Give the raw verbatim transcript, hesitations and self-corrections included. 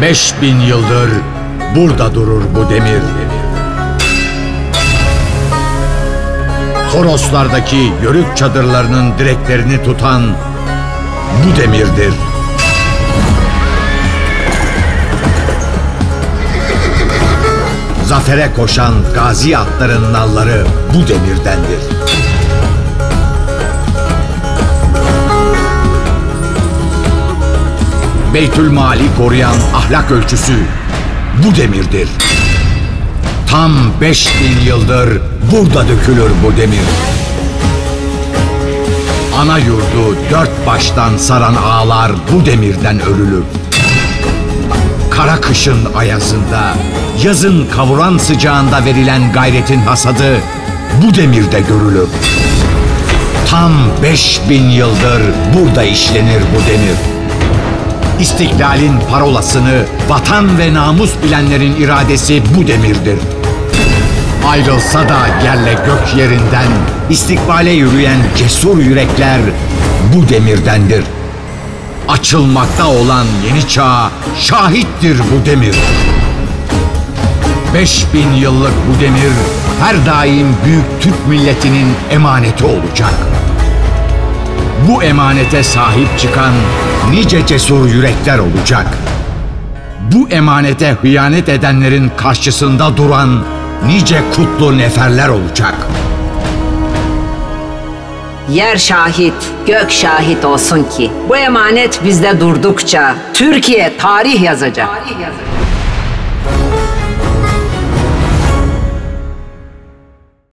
Beş bin yıldır burada durur bu demir. Toroslardaki yörük çadırlarının direklerini tutan bu demirdir. Zafere koşan gazi atların nalları bu demirdendir. Beytülmali koruyan ahlak ölçüsü bu demirdir. Tam beş bin yıldır burada dökülür bu demir. Ana yurdu dört baştan saran ağlar bu demirden örülür. Kara kışın ayazında, yazın kavuran sıcağında verilen gayretin hasadı bu demirde görülür. Tam beş bin yıldır burada işlenir bu demir. İstiklalin parolasını vatan ve namus bilenlerin iradesi bu demirdir. Ayrılsa da yerle gök yerinden istikbale yürüyen cesur yürekler bu demirdendir. Açılmakta olan yeni çağa şahittir bu demir. Beş bin yıllık bu demir her daim büyük Türk milletinin emaneti olacak. Bu emanete sahip çıkan nice cesur yürekler olacak. Bu emanete hıyanet edenlerin karşısında duran nice kutlu neferler olacak. Yer şahit, gök şahit olsun ki bu emanet bizde durdukça Türkiye tarih yazacak. Tarih yazacak.